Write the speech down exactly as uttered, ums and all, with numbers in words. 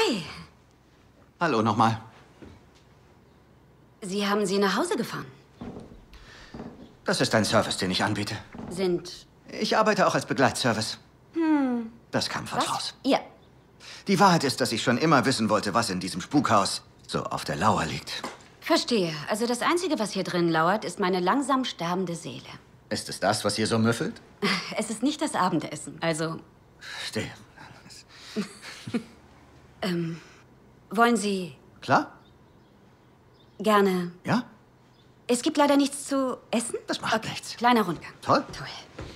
Hi. Hallo nochmal. Sie haben sie nach Hause gefahren? Das ist ein Service, den ich anbiete. Sind... Ich arbeite auch als Begleitservice. Hm. Das kam falsch raus. Ja. Die Wahrheit ist, dass ich schon immer wissen wollte, was in diesem Spukhaus so auf der Lauer liegt. Verstehe. Also das Einzige, was hier drin lauert, ist meine langsam sterbende Seele. Ist es das, was hier so müffelt? Es ist nicht das Abendessen, also... Verstehe. ähm, wollen Sie... Klar? Gerne... Ja? Es gibt leider nichts zu essen? Das macht okay. nichts. Kleiner Rundgang. Toll. Toll.